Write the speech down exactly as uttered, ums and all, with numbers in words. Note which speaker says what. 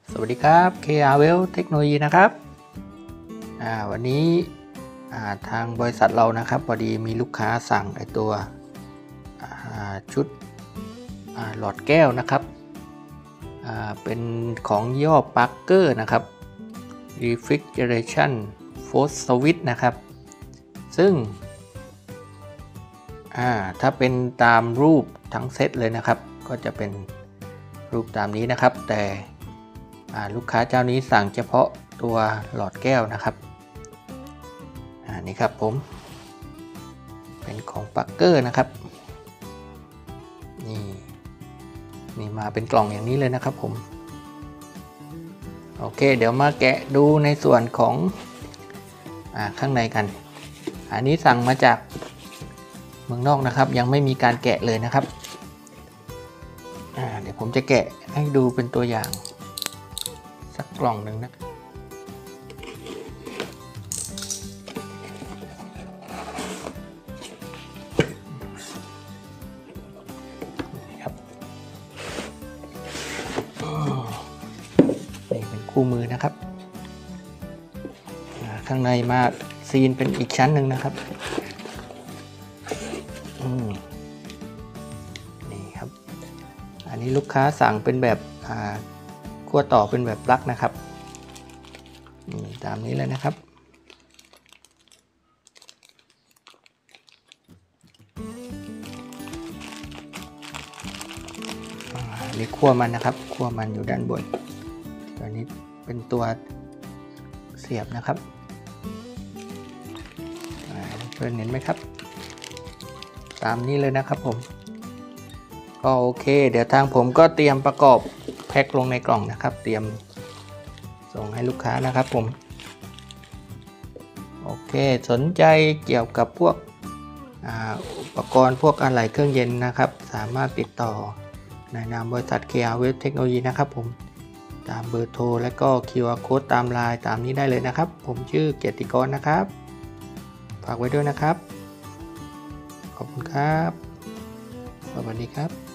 Speaker 1: สวัสดีครับ เค อาร์ Well เทคโนโลยีนะครับวันนี้ทางบริษัทเรานะครับพอดีมีลูกค้าสั่งไอตัวชุดหลอดแก้วนะครับเป็นของยี่ห้อ Parker นะครับ Refrigeration Force Switch นะครับซึ่งถ้าเป็นตามรูปทั้งเซตเลยนะครับก็จะเป็นรูปตามนี้นะครับแต่ลูกค้าเจ้านี้สั่งเฉพาะตัวหลอดแก้วนะครับนี่ครับผมเป็นของ Parker นะครับนี่นี่มาเป็นกล่องอย่างนี้เลยนะครับผมโอเคเดี๋ยวมาแกะดูในส่วนของอ่าข้างในกันอันนี้สั่งมาจากเมืองนอกนะครับยังไม่มีการแกะเลยนะครับอ่าเดี๋ยวผมจะแกะให้ดูเป็นตัวอย่างสักกล่องหนึ่งนะนี่เป็นคู่มือนะครับข้างในมาซีนเป็นอีกชั้นหนึ่งนะครับนี่ครับอันนี้ลูกค้าสั่งเป็นแบบขั้วต่อเป็นแบบปลั๊กนะครับนี่ตามนี้เลยนะครับมีขั้วมันนะครับขั้วมันอยู่ด้านบนตัวนี้เป็นตัวเสียบนะครับเพื่อนเห็นไหมครับตามนี้เลยนะครับผมก็โอเคเดี๋ยวทางผมก็เตรียมประกอบแพ็คลงในกล่องนะครับเตรียมส่งให้ลูกค้านะครับผมโอเคสนใจเกี่ยวกับพวกอุปกรณ์พวกอะไหล่เครื่องเย็นนะครับสามารถติดต่อในนามบริษัท เค อาร์ Well เทคโนโลยีนะครับผมตามเบอร์โทรและก็ คิว อาร์ Code ตามไลน์ตามนี้ได้เลยนะครับผมชื่อเกียรติกรนะครับฝากไว้ด้วยนะครับขอบคุณครับสวัสดีครับ